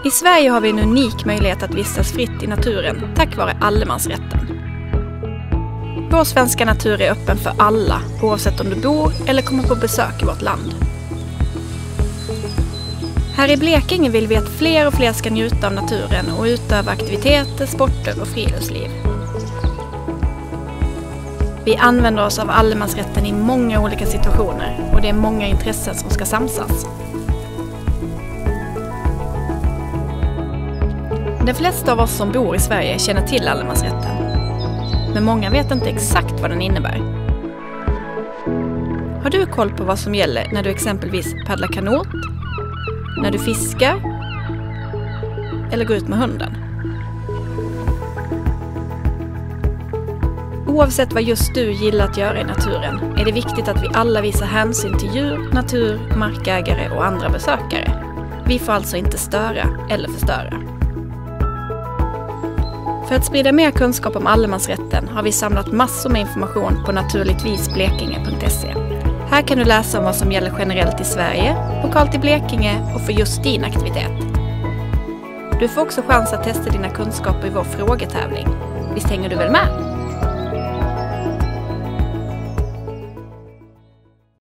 I Sverige har vi en unik möjlighet att vistas fritt i naturen tack vare allemansrätten. Vår svenska natur är öppen för alla, oavsett om du bor eller kommer på besök i vårt land. Här i Blekinge vill vi att fler och fler ska njuta av naturen och utöva aktiviteter, sporter och friluftsliv. Vi använder oss av allemansrätten i många olika situationer och det är många intressen som ska samsas. De flesta av oss som bor i Sverige känner till allemansrätten, men många vet inte exakt vad den innebär. Har du koll på vad som gäller när du exempelvis paddlar kanot, när du fiskar eller går ut med hunden? Oavsett vad just du gillar att göra i naturen är det viktigt att vi alla visar hänsyn till djur, natur, markägare och andra besökare. Vi får alltså inte störa eller förstöra. För att sprida mer kunskap om allemansrätten har vi samlat massor med information på naturligtvisblekinge.se. Här kan du läsa om vad som gäller generellt i Sverige, lokalt i Blekinge och för just din aktivitet. Du får också chans att testa dina kunskaper i vår frågetävling. Visst hänger du väl med?